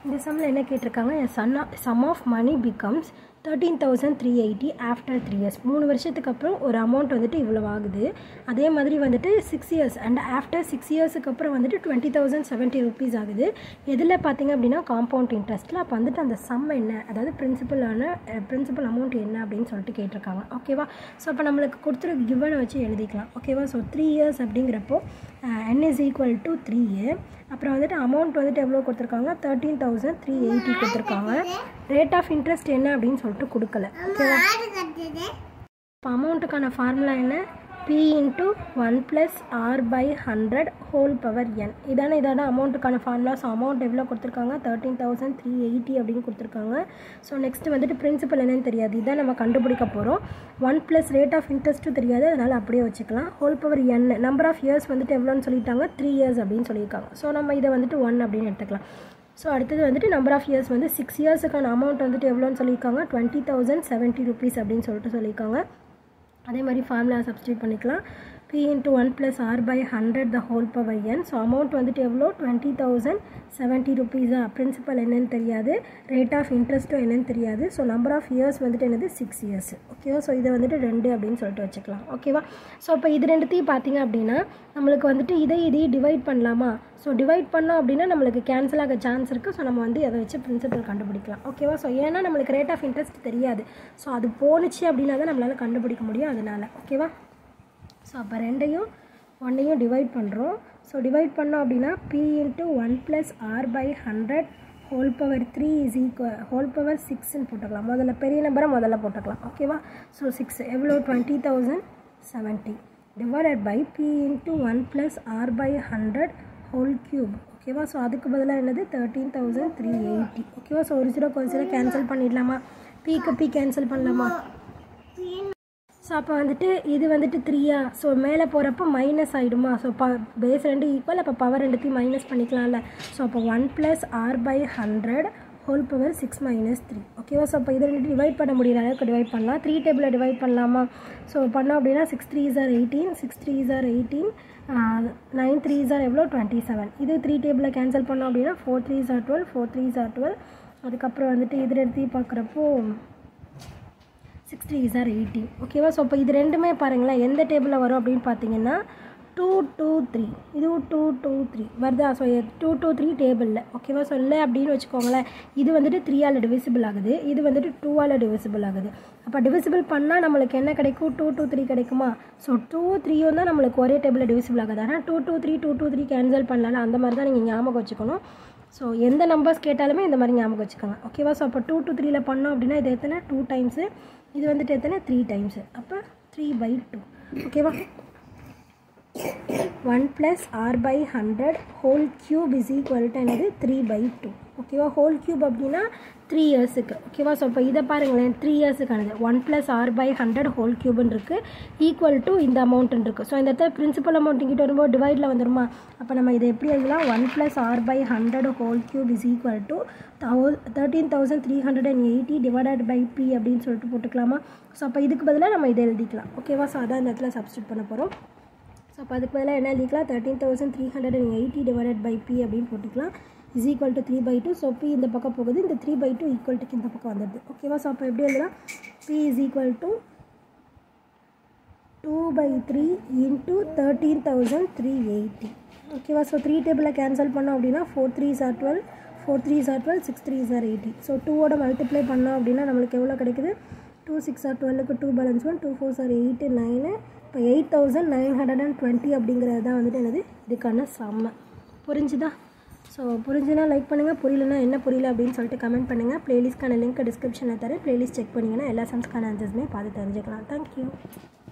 இந்த சம்மில் என்ன கேட்டிருக்காங்க, sum of money becomes 13,380 after 3 years. 3 வருஷத்துக்கு அப்புறம் ஒரு அமௌண்ட் வந்துட்டு இவ்வளோ ஆகுது. அதே மாதிரி வந்துட்டு 6 years அண்ட் ஆஃப்டர் 6 இயர்ஸுக்கு அப்புறம் வந்துட்டு 20,070 rupees ஆகுது. எதில் பார்த்தீங்க அப்படின்னா காம்பவுண்ட் இன்ட்ரெஸ்ட்டில். அப்போ வந்துட்டு அந்த சம் என்ன, அதாவது பிரின்சிபல் அமௌண்ட் என்ன அப்படின்னு சொல்லிட்டு கேட்டிருக்காங்க. ஓகேவா? ஸோ அப்போ நம்மளுக்கு கொடுத்துருக்க கிவனை வச்சு எழுதிக்கலாம். ஓகேவா? ஸோ 3 years அப்படிங்கிறப்போ n is equal to 3. அப்புறம் வந்துட்டு அமௌண்ட் வந்துட்டு எவ்வளோ கொடுத்துருக்காங்க, 13,380 கொடுத்துருக்காங்க. ரேட் ஆஃப் இன்ட்ரெஸ்ட் என்ன அப்படின்னு சொல்லிட்டு கொடுக்கல. ஓகேவா? இப்போ அமௌண்ட்டுக்கான ஃபார்முலா என்ன, P into 1 plus R by 100 whole power n. இதான அமௌண்ட்டுக்கான ஃபார்முலா. ஸோ அமௌண்ட் எவ்வளோ கொடுத்துருக்காங்க, 13,380 அப்படின்னு கொடுத்துருக்காங்க. ஸோ நெக்ஸ்ட் வந்துட்டு பிரின்சிபல் என்னன்னு தெரியாது, இதான் நம்ம கண்டுபிடிக்க போகிறோம். 1 ப்ளஸ் ரேட் ஆஃப் இன்ட்ரெஸ்ட்டும் தெரியாது, அதனால் அப்படியே வச்சுக்கலாம். Whole power n, number of years வந்துட்டு எவ்வளோன்னு சொல்லிட்டாங்க, 3 years அப்படின்னு சொல்லியிருக்காங்க. ஸோ நம்ம இதை வந்துட்டு 1 அப்படின்னு எடுத்துக்கலாம். ஸோ அடுத்தது வந்துட்டு நம்பர் ஆஃப் இயர்ஸ் வந்து 6 இயர்ஸுக்கான அமௌண்ட் வந்துட்டு எவ்வளோன்னு சொல்லியிருக்காங்க, 20,070 rupees அப்படின்னு சொல்லியிருக்காங்க. அதே மாதிரி ஃபார்முலா சப்ஸ்டியூட் பண்ணிக்கலாம். P into 1 plus R by 100 the whole power n. So amount வந்துட்டு எவ்வளோ, 20,070 rupees. பிரின்சிபல் என்னன்னு தெரியாது, ரேட் ஆஃப் இன்ட்ரெஸ்ட்டும் என்னன்னு தெரியாது. ஸோ நம்பர் ஆஃப் இயர்ஸ் வந்துட்டு என்னது, 6 years. ஓகேவா? ஸோ இதை வந்துட்டு 2 அப்படின்னு சொல்லிட்டு வச்சுக்கலாம். ஓகேவா? ஸோ இப்போ இது ரெண்டுத்தையும் பார்த்தீங்க அப்படின்னா நம்மளுக்கு வந்துட்டு இதையும் டிவைட் பண்ணலாமா? ஸோ டிவைட் பண்ணோம் அப்படின்னா நம்மளுக்கு கேன்சல் ஆக சான்ஸ் இருக்குது. ஸோ நம்ம வந்து அதை வச்சு பிரின்சிபல் கண்டுபிடிக்கலாம். ஓகேவா? ஸோ ஏன்னா நம்மளுக்கு ரேட் ஆஃப் இன்ட்ரெஸ்ட் தெரியாது. ஸோ அது போணுச்சு அப்படின்னா தான் நம்மளால் கண்டுபிடிக்க முடியும். அதனால் ஓகேவா? ஸோ அப்போ 2ஐயும் 1ஐயும் டிவைட் பண்ணுறோம். ஸோ டிவைட் பண்ணோம் அப்படின்னா P into 1 plus R by 100 whole power 3 is equal whole power 6ன்னு போட்டுக்கலாம். முதல்ல பெரிய நம்பரை முதல்ல போட்டுக்கலாம். ஓகேவா? ஸோ 6 எவ்வளோ, 20,070 divided by P into 1 plus R by 100 whole cube. ஓகேவா? ஸோ அதுக்கு பதிலாக என்னது, 13,380. ஓகேவா? ஸோ ஒரு 0 ஒரு 0 கேன்சல் பண்ணிடலாமா, Pக்கு P கேன்சல் பண்ணலாமா? ஸோ அப்போ வந்துட்டு இது வந்துட்டு 3. ஸோ மேலே போகிறப்போ மைனஸ் ஆகிடுமா? ஸோ பேஸ் 2 ஈக்குவல், அப்போ பவர் ரெண்டுத்தையும் மைனஸ் பண்ணிக்கலாம்ல. ஸோ அப்போ 1 plus R by 100 whole power 6 minus 3. ஓகேவா? ஸோ அப்போ இதை ரெண்டு டிவைட் பண்ண முடியல அளவுக்கு டிவைட் பண்ணலாம். 3 டேபிளில் டிவைட் பண்ணலாமா? ஸோ பண்ணோம் அப்படின்னா 6 3s are 18, 6 3s are 18, 9 3s are எவ்வளோ, 27. இது 3 டேபிளில் கேன்சல் பண்ணோம் அப்படின்னா 4 3s are 12, 4 3s are 12. அதுக்கப்புறம் வந்துட்டு இது ரெண்டுத்தையும் பார்க்குறப்போ 6 3s are 18. ஓகேவா? ஸோ இப்போ இது ரெண்டுமே பாருங்களேன் எந்த டேபிளில் வரும் அப்படின்னு பார்த்தீங்கன்னா 2 2 3, இதுவும் 2 2 3 வருதா? ஸோ 2 2 3 டேபிளில். ஓகேவா? ஸோ இல்லை அப்படின்னு வச்சுக்கோங்களேன், இது வந்துட்டு 3ஆல் டிவிசிபிள் ஆகுது, இது வந்துட்டு 2ஆல் டிவிசிபிள் ஆகுது. அப்போ டிவிசிபிள் பண்ணால் நம்மளுக்கு என்ன கிடைக்கும், 2 2 3 கிடைக்குமா? ஸோ 2 3யும் தான் நம்மளுக்கு ஒரே டேபிளில் டிவிசிபிள் ஆகுது. ஆனால் 2 2 3 2 2 3 கேன்சல் பண்ணலாம். அந்த மாதிரி தான் நீங்கள் ஞாபகம் வச்சுக்கணும். ஸோ எந்த நம்பர்ஸ் கேட்டாலுமே இந்த மாதிரி ஞாபகம் வச்சுக்கோங்க. ஓகேவா? ஸோ அப்போ 2 2 3ல் பண்ணோம் அப்படின்னா இது எத்தனை, 2 டைம்ஸு, இது வந்துட்டு எத்தனை, 3 டைம்ஸு. அப்போ 3/2. ஓகேவா? 1 plus R by 100 whole cube is equal to என்னது, 3/2. ஓகேவா? ஹோல் கியூப் அப்படின்னா 3 இயர்ஸுக்கு. ஓகேவா? ஸோ இப்போ இதை பாருங்களேன், 3 இயர்ஸுக்கானது 1 plus R by 100 ஹோல் கியூப்னு இருக்குது, ஈக்குவல் டு இந்த அமௌண்ட்டுன்னு இருக்குது. ஸோ இந்த இடத்துல பிரின்சிபல் அமௌண்ட் இங்கிட்ட வரும்போது டிவைடில் வந்துடுமா? அப்போ நம்ம இதை எப்படி எழுதலாம், 1 plus R by 100 whole cube is equal to 13,380 divided by P அப்படின்னு சொல்லிட்டு போட்டுக்கலாமா? ஸோ அப்போ இதுக்கு பதிலாக நம்ம இதை எழுதிக்கலாம். ஓகேவா? ஸோ அதான் இந்த இடத்துல சப்ஸ்டியூட் பண்ண போகிறோம். ஸோ அப்போ அதுக்கு பதிலாக என்ன எழுதிக்கலாம், 13,380 டிவைடட் பை P அப்படின்னு போட்டுக்கலாம், is equal to 3/2. So P இந்த பக்கம் போகுது, இந்த 3/2 ஈக்குவல் டுக்கு இந்த பக்கம் வந்துடுது. ஓகேவா? ஸோ அப்போ எப்படி எழுதலாம், P is equal to 2/3 into 13,380. ஓகேவா? ஸோ 3 டேபிளில் கேன்சல் பண்ணோம் அப்படின்னா 4 3s are 12, 4 3s are 12, 6 3s are 18. So 2ஓட மல்டிப்ளை பண்ணோம் அப்படின்னா நம்மளுக்கு எவ்வளோ கிடைக்குது, 2 6 are 12க்கு 2 பேலன்ஸ் 1, 2 4s are 8 9. இப்போ 8,920 அப்படிங்கிறது தான் வந்துட்டு என்னது இதுக்கான சம்ம. புரிஞ்சுதா? ஸோ புரிஞ்சுன்னா லைக் பண்ணுங்கள், புரியலன்னா என்ன புரியல அப்படின்னு சொல்லிட்டு கமெண்ட் பண்ணுங்கள். ப்ளேலிஸ்ட்கான லிங்க் டிஸ்கிரிப்ஷனில் தரேன், ப்ளேலிஸ்ட் செக் பண்ணிங்கன்னா எல்லா சம்ஸ்க்கான ஆன்சர்ஸுமே பார்த்து தெரிஞ்சுக்கலாம். தேங்க்யூ.